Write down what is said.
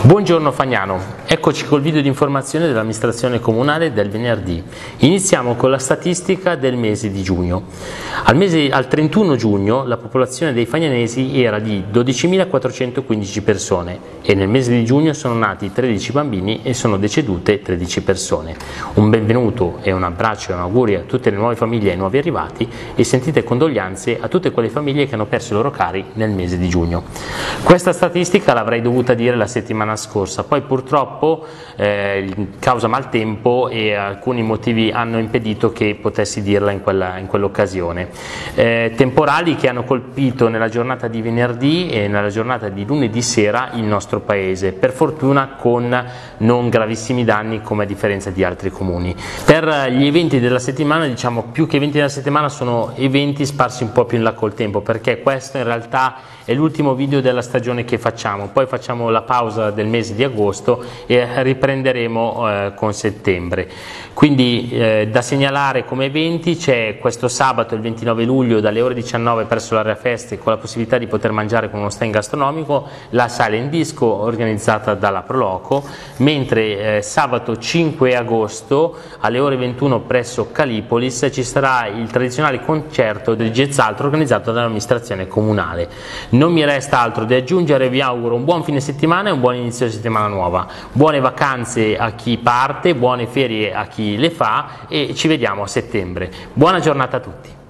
Buongiorno Fagnano, eccoci col video di informazione dell'amministrazione comunale del venerdì. Iniziamo con la statistica del mese di giugno. Al 31 giugno la popolazione dei fagnanesi era di 12.415 persone e nel mese di giugno sono nati 13 bambini e sono decedute 13 persone. Un benvenuto e un abbraccio e un augurio a tutte le nuove famiglie e ai nuovi arrivati e sentite condoglianze a tutte quelle famiglie che hanno perso i loro cari nel mese di giugno. Questa statistica l'avrei dovuta dire la settimana scorsa, poi purtroppo causa maltempo e alcuni motivi hanno impedito che potessi dirla in quell'occasione. Temporali che hanno colpito nella giornata di venerdì e nella giornata di lunedì sera il nostro paese, per fortuna con non gravissimi danni come a differenza di altri comuni. Per gli eventi della settimana, diciamo più che eventi della settimana sono eventi sparsi un po' più in là col tempo, perché questo in realtà è l'ultimo video della stagione che facciamo, poi facciamo la pausa del mese di agosto e riprenderemo con settembre. Quindi da segnalare come eventi c'è questo sabato il 29 luglio dalle ore 19 presso l'area feste con la possibilità di poter mangiare con uno stand gastronomico la Silent Disco organizzata dalla Proloco, mentre sabato 5 agosto alle ore 21 presso Calipolis ci sarà il tradizionale concerto del Jazzaltro organizzato dall'amministrazione comunale. Non mi resta altro da aggiungere, vi auguro un buon fine settimana e un buon inizio di settimana nuova, buone vacanze a chi parte, buone ferie a chi le fa e ci vediamo a settembre. Buona giornata a tutti.